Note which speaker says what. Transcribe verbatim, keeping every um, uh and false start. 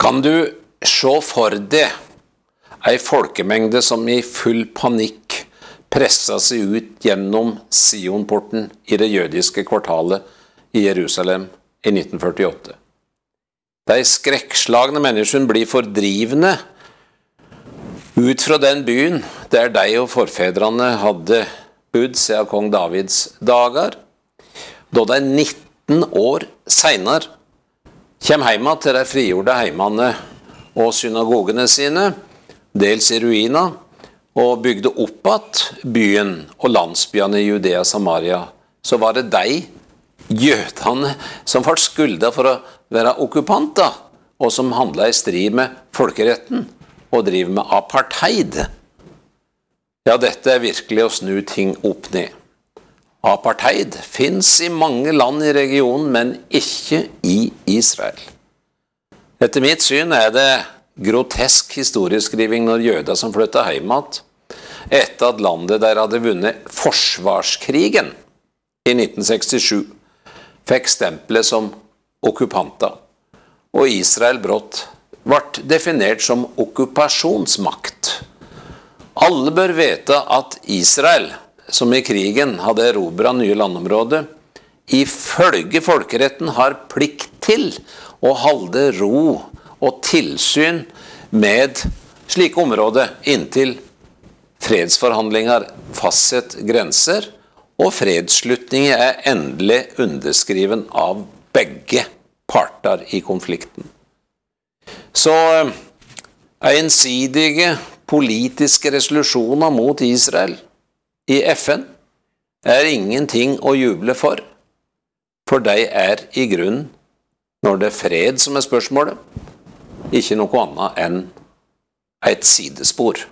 Speaker 1: Kan du se for deg ei folkemengde som i full panikk presset seg ut gjennom Sionporten i det jødiske kvartalet i Jerusalem i nitten førtiåtte? De skrekkslagne menneskene blir fordrivne ut fra den byen der de og forfedrene hadde bodd siden kong Davids dager, da de nitten år senere kommer hjem til de frigjorde heimene og synagogene sine, dels i ruiner, og bygde opp at byen og landsbyene i Judea og Samaria, så var det de jødene som var skulda for å være okkupanter, og som handlet i strid med folkeretten, og driver med apartheid. Ja, dette er virkelig å snu ting opp ned. Apartheid finnes i mange land i regionen, men ikke i Israel. Etter mitt syn er det grotesk historieskriving når jøder som flyttet hjem etter at landet der hadde vunnet forsvarskrigen i nitten sekstisju, fikk stempelet som okkupanter, og Israel brått ble definert som okkupasjonsmakt. Alle bør vite at Israel, som i krigen hadde erobret nye landområder, ifølge folkeretten har plikt til å holde ro og tilsyn med slike områder inntil fredsforhandlinger fastsetter grenser, og fredsslutninger er endelig underskriven av begge parter i konflikten. Så ensidige politiske resolusjoner mot Israel i F N er ingenting å juble for, for de er i grunn, når det er fred som er spørsmålet, ikke noe annet enn et sidespor.